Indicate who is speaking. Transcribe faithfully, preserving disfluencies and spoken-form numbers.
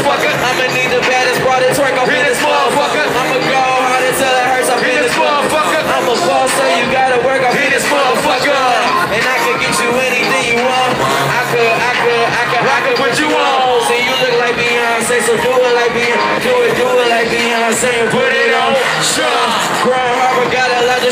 Speaker 1: motherfucker. I'ma need the baddest part to twerk up in this motherfucker. I'ma go hard until it hurts up in this motherfucker. I'm a boss, so you gotta work up in this motherfucker. And I can get you anything you want. I could, I could, I could, I could put you on. See, you look like Beyonce, so do it like Beyonce. Do it, do it like Beyonce and put it on. Sure. Crown Harbor got a lot of